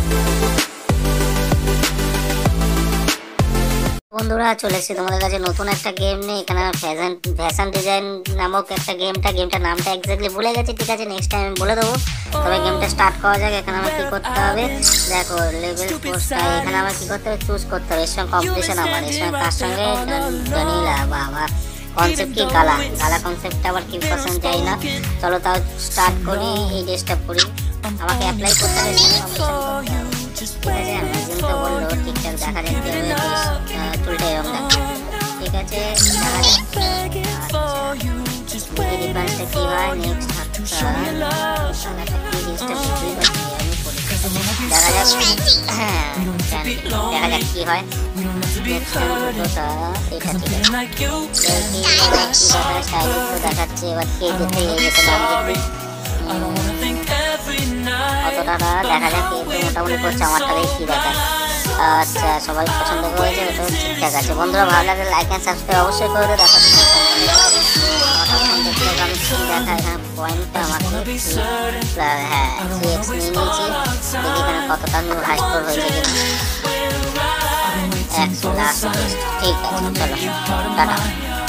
বন্ধুরা চলে এসেছি তোমাদের কাছে নতুন একটা গেম নিয়ে। এখানে ফ্যাশন ডিজাইন নামক একটা গেমটার নামটা এক্স্যাক্টলি ভুলে গেছি, ঠিক আছে নেক্সট টাইম বলে দেবো। তবে গেমটা স্টার্ট করা যাক। এখানে আমার কি করতে হবে দেখো, লেভেল পোস্টটা এখানে আমার কি করতে হবে, চুজ করতে হবে। এর সঙ্গে কম্পিটিশন, আমার এর সঙ্গে কার সঙ্গে জানিলা বাবা কনসেপ্ট কি গালা কনসেপ্টটা আবার কি পার্সেন্ট যাই না। চলো তাও স্টার্ট করি, এই ড্রেসটা পরি। আমাকে অ্যাপ্লাই করতে হবে, ঠিক আছে। ম্যাক্সিমাম তো বললো ঠিকঠাক দেখা যাচ্ছে, চুলটা এরকম দেখা, ঠিক আছে দেখা যাচ্ছে। ডিফারেন্সটা কি হয় নেক্সট দেখা যাক, হ্যাঁ দেখা যাক কি হয়। এটা ঠিক আছে, দেখাচ্ছে এবার কে যেতে কতটা দেখা যাক। মোটামুটি করছে, আমারটা কি দেখায়। আচ্ছা সবাই পছন্দ করেছে, ওটা ঠিকঠাক আছে। বন্ধুরা ভালো লাগলে লাইক অ্যান্ড সাবস্ক্রাইব অবশ্যই করে দেবো। দেখা এখানে পয়েন্টটা আমাকে হ্যাঁ 3x নিয়ে নিয়েছি। দেখি এখানে কতটা হাই স্কোর হয়েছে কিনা। 100 লাস্ট, ঠিক আছে চলো টাটা।